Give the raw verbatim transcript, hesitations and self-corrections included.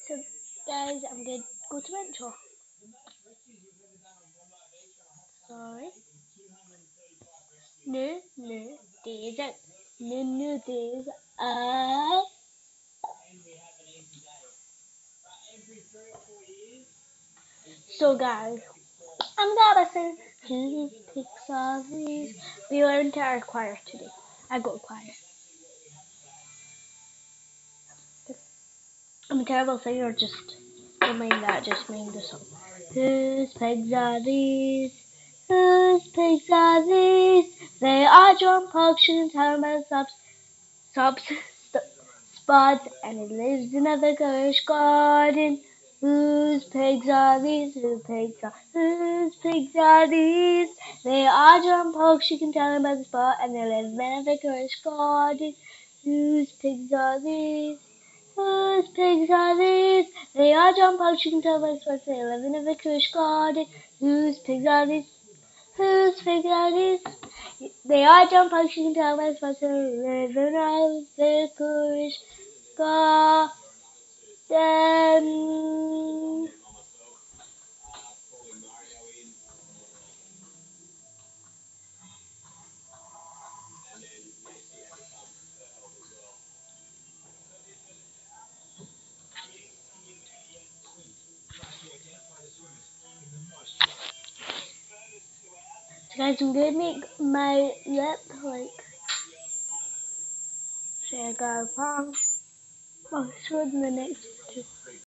So guys, I'm gonna go to intro. Sorry. New new days out. New new days out. So guys, I'm gonna sing who picks all these. We learned our choir today. I go choir. I'm a terrible singer, just don't mind that, just mind the song. Whose pigs are these? Whose pigs are these? They are John Pugshan, Talman, Subs, Subs, Spots, and he lives in a vicarage garden. Whose pigs are these? Whose pigs are Whose pigs are these? They are John Pugshan, you can tell him by the spot, and they live in a vicarage garden. Whose pigs are these? Whose pigs are these? They are John Pugs, you can tell by the spot, they live in a vicarage garden. Whose pigs are these? Whose pigs are these? They are John Pugs, you can tell by the spot, they live in a vicarage garden. So guys, I'm gonna make my lip like Sugar Palm. Oh, show in the next two.